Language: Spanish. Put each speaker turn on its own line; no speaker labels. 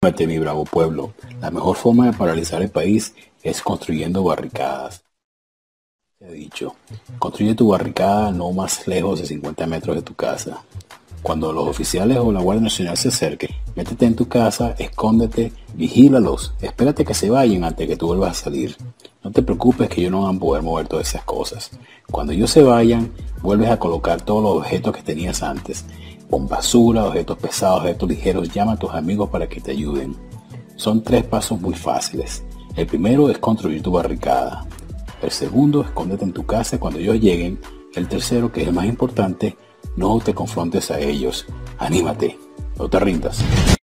Anímate, mi bravo pueblo. La mejor forma de paralizar el país es construyendo barricadas. Se ha dicho, construye tu barricada no más lejos de 50 metros de tu casa. Cuando los oficiales o la Guardia Nacional se acerquen, métete en tu casa, escóndete, vigílalos, espérate que se vayan antes que tú vuelvas a salir. No te preocupes que ellos no van a poder mover todas esas cosas. Cuando ellos se vayan, vuelves a colocar todos los objetos que tenías antes. Con basura, objetos pesados, objetos ligeros, llama a tus amigos para que te ayuden. Son 3 pasos muy fáciles. El primero es construir tu barricada. El segundo, escóndete en tu casa cuando ellos lleguen. El tercero, que es el más importante, no te confrontes a ellos. Anímate, no te rindas.